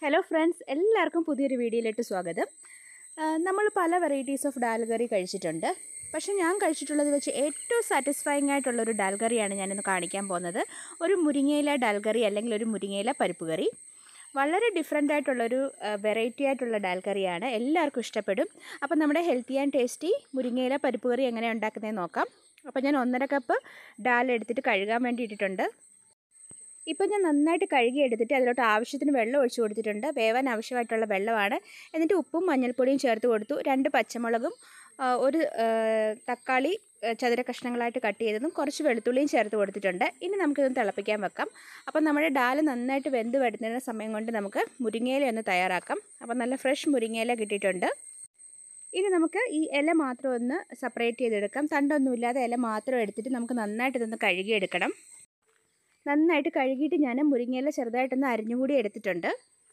Hello friends, എല്ലാവർക്കും പുതിയൊരു വീഡിയോയിലേക്ക് സ്വാഗതം. നമ്മൾ പല വെറൈറ്റീസ് ഓഫ് ഡാൽ കറി കഴിച്ചിട്ടുണ്ട്. പക്ഷേ ഞാൻ കഴിച്ചിട്ടുള്ളത് വെച്ച് ഏറ്റവും സാറ്റിസ്ഫൈങ് ആയിട്ടുള്ളൊരു ഡാൽ കറിയാണ് ഞാനിന്ന് കാണിക്കാൻ പോകുന്നത്. ഒരു മുരിങ്ങയില ഡാൽ കറി അല്ലെങ്കിൽ ഒരു മുരിങ്ങയില പരിപ്പ് കറി. വളരെ ഡിഫറെൻ്റ് ആയിട്ടുള്ളൊരു വെറൈറ്റി ആയിട്ടുള്ള ഡാൽ കറിയാണ്. എല്ലാവർക്കും ഇഷ്ടപ്പെടും. അപ്പോൾ നമ്മുടെ ഹെൽത്തി ആൻഡ് ടേസ്റ്റി മുരിങ്ങയില പരിപ്പ് കറി എങ്ങനെയാണ് ഉണ്ടാക്കുന്നതെന്ന് നോക്കാം. അപ്പോൾ ഞാൻ 1.5 കപ്പ് ഡാൽ എടുത്തിട്ട് കഴുകാൻ വേണ്ടി ഇട്ടിട്ടുണ്ട്. ഇപ്പോൾ ഞാൻ നന്നായിട്ട് കഴുകി എടുത്തിട്ട് അതിലോട്ട് ആവശ്യത്തിന് വെള്ളം ഒഴിച്ചു കൊടുത്തിട്ടുണ്ട്. വേവാൻ ആവശ്യമായിട്ടുള്ള വെള്ളമാണ്. എന്നിട്ട് ഉപ്പും മഞ്ഞൾപ്പൊടിയും ചേർത്ത് കൊടുത്തു. 2 പച്ചമുളകും ഒരു തക്കാളി ചതുര കഷ്ണങ്ങളായിട്ട് കട്ട് ചെയ്തതും കുറച്ച് വെളുത്തുള്ളിയും ചേർത്ത് കൊടുത്തിട്ടുണ്ട്. ഇനി നമുക്കിതൊന്ന് തിളപ്പിക്കാൻ വെക്കാം. അപ്പോൾ നമ്മുടെ ഡാൽ നന്നായിട്ട് വെന്ത് വരുന്ന സമയം കൊണ്ട് നമുക്ക് മുരിങ്ങയില ഒന്ന് തയ്യാറാക്കാം. അപ്പോൾ നല്ല ഫ്രഷ് മുരിങ്ങയില കിട്ടിയിട്ടുണ്ട്. ഇനി നമുക്ക് ഈ ഇല മാത്രം ഒന്ന് സെപ്പറേറ്റ് ചെയ്തെടുക്കാം. തണ്ടൊന്നുമില്ലാതെ ഇല മാത്രം എടുത്തിട്ട് നമുക്ക് നന്നായിട്ട് ഇതൊന്ന് കഴുകിയെടുക്കണം. നന്നായിട്ട് കഴുകിയിട്ട് ഞാൻ മുരിങ്ങയില ചെറുതായിട്ടൊന്ന് അരിഞ്ഞുകൂടി എടുത്തിട്ടുണ്ട്.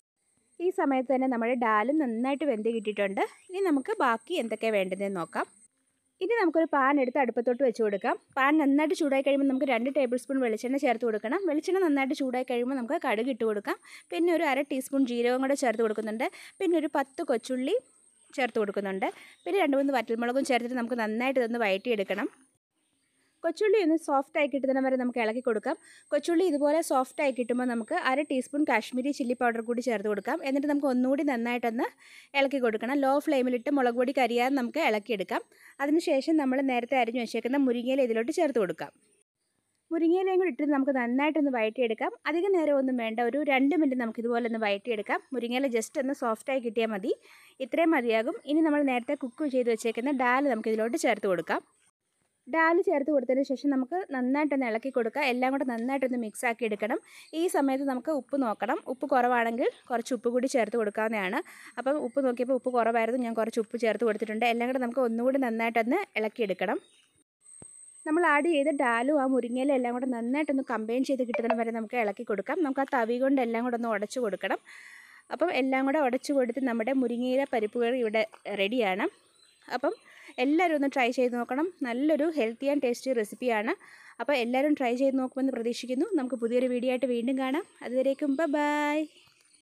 ഈ സമയത്ത് തന്നെ നമ്മുടെ ഡാലും നന്നായിട്ട് വെന്ത് കിട്ടിയിട്ടുണ്ട്. ഇനി നമുക്ക് ബാക്കി എന്തൊക്കെയാണ് വേണ്ടതെന്ന് നോക്കാം. ഇനി നമുക്കൊരു പാൻ എടുത്ത് അടുപ്പത്തോട്ട് വെച്ച് കൊടുക്കാം. പാൻ നന്നായിട്ട് ചൂടായി കഴിയുമ്പോൾ നമുക്ക് 2 ടേബിൾ സ്പൂൺ വെളിച്ചെണ്ണ ചേർത്ത് കൊടുക്കണം. വെളിച്ചെണ്ണ നന്നായിട്ട് ചൂടായി കഴിയുമ്പോൾ നമുക്ക് കടുക് ഇട്ട് കൊടുക്കാം. പിന്നെ ഒരു 1/2 ടീസ്പൂൺ ജീരകം കൂടെ ചേർത്ത് കൊടുക്കുന്നുണ്ട്. പിന്നെ ഒരു 10 കൊച്ചുള്ളി ചേർത്ത് കൊടുക്കുന്നുണ്ട്. പിന്നെ 2-3 വറ്റൽമുളകും ചേർത്തിട്ട് നമുക്ക് നന്നായിട്ട് ഇതൊന്ന് വഴറ്റിയെടുക്കണം. കൊച്ചുള്ളി ഒന്ന് സോഫ്റ്റായി കിട്ടുന്ന വരെ നമുക്ക് ഇളക്കി കൊടുക്കാം. കൊച്ചുള്ളി ഇതുപോലെ സോഫ്റ്റായി കിട്ടുമ്പോൾ നമുക്ക് 1/2 ടീസ്പൂൺ കാശ്മീരി ചില്ലി പൗഡർ കൂടി ചേർത്ത് കൊടുക്കാം. എന്നിട്ട് നമുക്ക് ഒന്നുകൂടി നന്നായിട്ടൊന്ന് ഇളക്കി കൊടുക്കണം. ലോ ഫ്ലെയിമിലിട്ട് മുളക് പൊടി കരിയാതെ നമുക്ക് ഇളക്കിയെടുക്കാം. അതിനുശേഷം നമ്മൾ നേരത്തെ അരിഞ്ഞു വെച്ചേക്കുന്ന മുരിങ്ങയില ഇതിലോട്ട് ചേർത്ത് കൊടുക്കാം. മുരിങ്ങയിലയും കൂടി ഇട്ട് നമുക്ക് നന്നായിട്ടൊന്ന് വഴറ്റിയെടുക്കാം. അധികം നേരം ഒന്നും വേണ്ട, ഒരു 2 മിനിറ്റ് നമുക്ക് ഇതുപോലെ ഒന്ന് വഴറ്റിയെടുക്കാം. മുരിങ്ങയില ജസ്റ്റ് ഒന്ന് സോഫ്റ്റായി കിട്ടിയാൽ മതി. ഇത്രയും മതിയാകും. ഇനി നമ്മൾ നേരത്തെ കുക്ക് ചെയ്ത് വെച്ചേക്കുന്ന ഡാൽ നമുക്ക് ഇതിലോട്ട് ചേർത്ത് കൊടുക്കാം. ഡാൽ ചേർത്ത് കൊടുത്തതിന് ശേഷം നമുക്ക് നന്നായിട്ടൊന്ന് ഇളക്കി കൊടുക്കുക. എല്ലാം കൂടെ നന്നായിട്ടൊന്ന് മിക്സ് ആക്കി എടുക്കണം. ഈ സമയത്ത് നമുക്ക് ഉപ്പ് നോക്കണം. ഉപ്പ് കുറവാണെങ്കിൽ കുറച്ച് ഉപ്പ് കൂടി ചേർത്ത് കൊടുക്കാവുന്നതാണ്. അപ്പം ഉപ്പ് നോക്കിയപ്പോൾ ഉപ്പ് കുറവായിരുന്നു, ഞാൻ കുറച്ച് ഉപ്പ് ചേർത്ത് കൊടുത്തിട്ടുണ്ട്. എല്ലാം കൂടെ നമുക്ക് ഒന്നുകൂടി നന്നായിട്ടൊന്ന് ഇളക്കിയെടുക്കണം. നമ്മൾ ആഡ് ചെയ്ത ഡാലും ആ മുരിങ്ങയിലും എല്ലാം കൂടെ നന്നായിട്ടൊന്ന് കമ്പൈൻ ചെയ്ത് കിട്ടുന്ന വരെ നമുക്ക് ഇളക്കി കൊടുക്കാം. നമുക്ക് ആ തവി കൊണ്ട് എല്ലാം കൂടെ ഒന്ന് ഉടച്ചു കൊടുക്കണം. അപ്പം എല്ലാം കൂടെ ഉടച്ചു കൊടുത്ത് നമ്മുടെ മുരിങ്ങയില പരിപ്പ് കറി ഇവിടെ റെഡിയാണ്. അപ്പം എല്ലാവരും ഒന്ന് ട്രൈ ചെയ്ത് നോക്കണം. നല്ലൊരു ഹെൽത്തി ആൻഡ് ടേസ്റ്റി റെസിപ്പിയാണ്. അപ്പോൾ എല്ലാവരും ട്രൈ ചെയ്ത് നോക്കുമെന്ന് പ്രതീക്ഷിക്കുന്നു. നമുക്ക് പുതിയൊരു വീഡിയോ ആയിട്ട് വീണ്ടും കാണാം. അതുവരേക്കും ബൈ.